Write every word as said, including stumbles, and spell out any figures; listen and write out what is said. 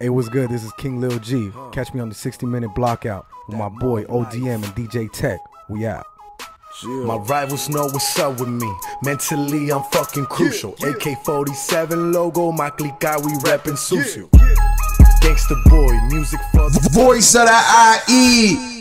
Hey, what's good? This is King Lil G. Catch me on the sixty minute blockout with my boy O D M and D J Tek. We out. My rivals know what's up with me. Mentally, I'm fucking crucial. A K forty-seven logo, my clique guy, we reppin' Susu. Gangsta boy, music for the voice of the I E.